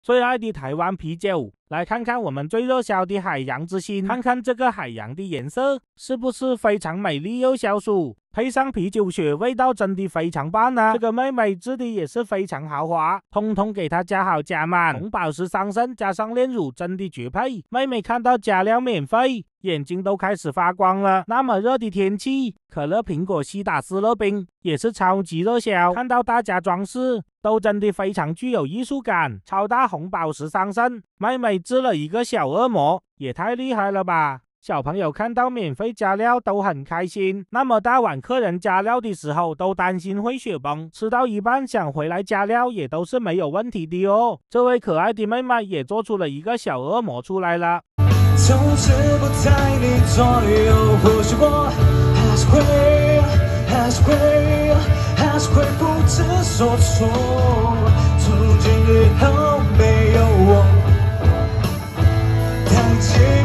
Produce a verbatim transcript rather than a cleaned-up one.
最爱的台湾啤酒。来看看我们最热销的海洋之心，看看这个海洋的颜色是不是非常美丽又消暑，配上啤酒雪，味道真的非常棒啊！这个妹妹质地也是非常豪华，通通给它加好加满，红宝石桑葚加上炼乳，真的绝配。妹妹看到加料免费，眼睛都开始发光了。那么热的天气，可乐苹果西打思乐冰也是超级热销，看到大家装饰都真的非常具有艺术感。超大红宝石桑葚，妹妹织了一个小恶魔，也太厉害了吧！小朋友看到免费加料都很开心，那么大碗客人加料的时候都担心会雪崩，吃到一半想回来加料也都是没有问题的哦。这位可爱的妹妹也做出了一个小恶魔出来了。 从此不在你左右，或许我还是会，还是会，还是会不知所措。从今以后没有我，太近。